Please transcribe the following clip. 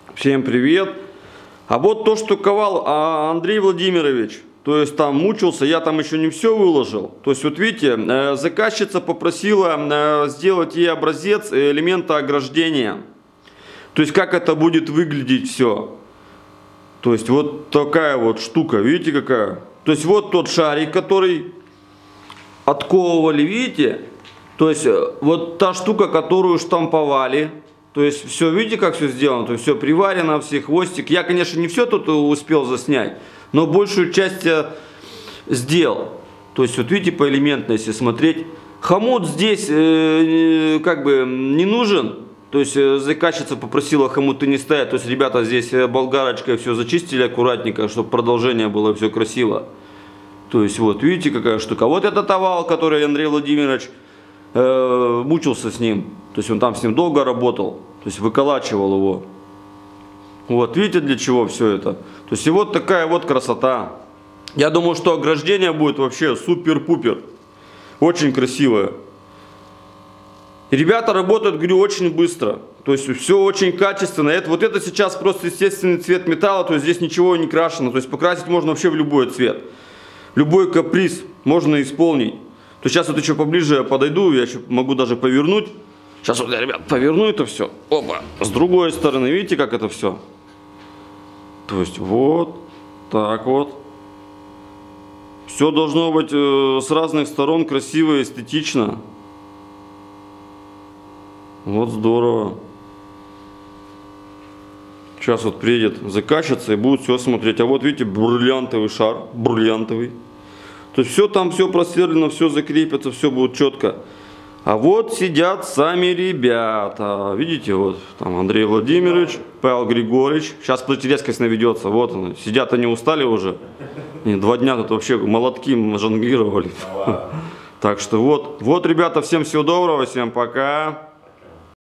Всем привет. А вот то, что ковал Андрей Владимирович, то есть там мучился, я там еще не все выложил. То есть вот видите, заказчица попросила сделать ей образец элемента ограждения. То есть как это будет выглядеть все. То есть вот такая вот штука, видите какая. То есть вот тот шарик, который отковывали, видите. То есть вот та штука, которую штамповали. То есть все, видите, как все сделано, то есть все приварено, все хвостик. Я, конечно, не все тут успел заснять, но большую часть я сделал. То есть вот видите, поэлементно, если смотреть. Хомут здесь как бы не нужен. То есть заказчица попросила хомуты не ставить. То есть ребята здесь болгарочкой все зачистили аккуратненько, чтобы продолжение было все красиво. То есть вот видите, какая штука. Вот этот овал, который Андрей Владимирович мучился с ним. То есть он там с ним долго работал. То есть выколачивал его. Вот видите, для чего все это. То есть и вот такая вот красота. Я думаю, что ограждение будет вообще супер-пупер. Очень красивое. И ребята работают, говорю, очень быстро. То есть все очень качественно. Вот это сейчас просто естественный цвет металла. То есть здесь ничего не крашено. То есть покрасить можно вообще в любой цвет. Любой каприз можно исполнить. То сейчас вот еще поближе я подойду. Я еще могу даже повернуть. Сейчас вот я, ребят, поверну это все. Опа. С другой стороны, видите, как это все? То есть вот так вот. Все должно быть с разных сторон красиво и эстетично. Вот здорово. Сейчас вот приедет заказчица и будет все смотреть. А вот видите, бриллиантовый шар. Бриллиантовый. То есть все там, все просверлено, все закрепится, все будет четко. А вот сидят сами ребята. Видите, вот там Андрей Владимирович, Павел Григорьевич. Сейчас резкость наведется. Вот они. Сидят, они устали уже. И 2 дня тут вообще молотки жонглировали. Так что вот, ребята, всем всего доброго, всем пока.